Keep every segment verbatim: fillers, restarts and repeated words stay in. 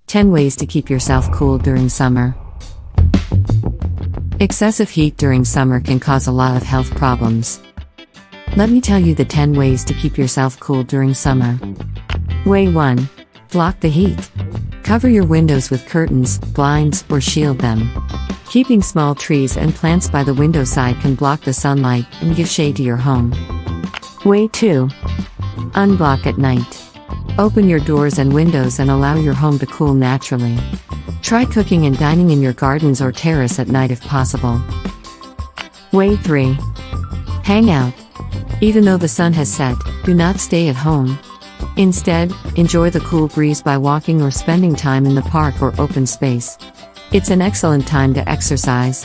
ten ways to keep yourself cool during summer. Excessive heat during summer can cause a lot of health problems. Let me tell you the ten ways to keep yourself cool during summer. Way one. Block the heat. Cover your windows with curtains, blinds, or shield them. Keeping small trees and plants by the window side can block the sunlight and give shade to your home. Way two. Unblock at night. Open your doors and windows and allow your home to cool naturally. Try cooking and dining in your gardens or terrace at night if possible. Way three. Hang out. Even though the sun has set, do not stay at home. Instead, enjoy the cool breeze by walking or spending time in the park or open space. It's an excellent time to exercise.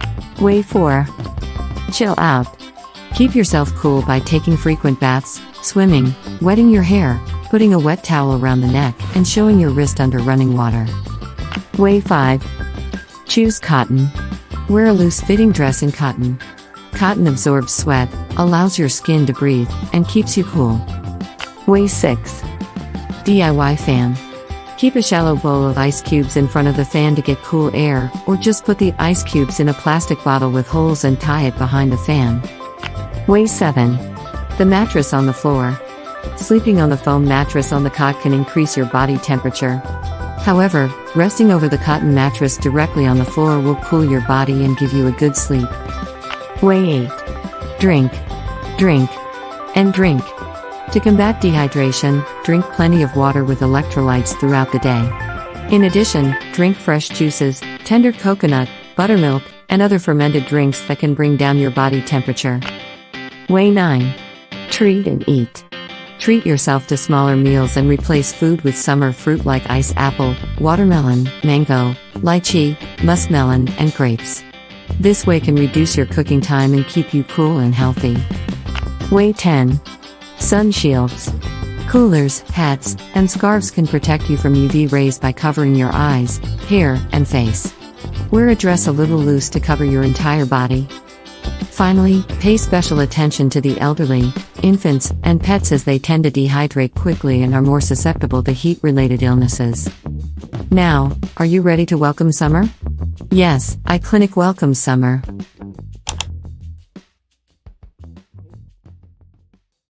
Way four. Chill out. Keep yourself cool by taking frequent baths, swimming, wetting your hair, putting a wet towel around the neck, and showing your wrist under running water. Way five. Choose cotton. Wear a loose-fitting dress in cotton. Cotton absorbs sweat, allows your skin to breathe, and keeps you cool. Way six. D I Y fan. Keep a shallow bowl of ice cubes in front of the fan to get cool air, or just put the ice cubes in a plastic bottle with holes and tie it behind the fan. Way seven. The mattress on the floor. Sleeping on the foam mattress on the cot can increase your body temperature. However, resting over the cotton mattress directly on the floor will cool your body and give you a good sleep. Way eight. Drink. Drink. And drink. To combat dehydration, drink plenty of water with electrolytes throughout the day. In addition, drink fresh juices, tender coconut, buttermilk, and other fermented drinks that can bring down your body temperature. Way nine. Treat and eat. Treat yourself to smaller meals and replace food with summer fruit like ice apple, watermelon, mango, lychee, muskmelon, and grapes. This way can reduce your cooking time and keep you cool and healthy. Way ten. Sun shields. Coolers, hats, and scarves can protect you from U V rays by covering your eyes, hair, and face. Wear a dress a little loose to cover your entire body. Finally, pay special attention to the elderly, infants, and pets as they tend to dehydrate quickly and are more susceptible to heat-related illnesses. Now, are you ready to welcome summer? Yes, iCliniq welcomes summer.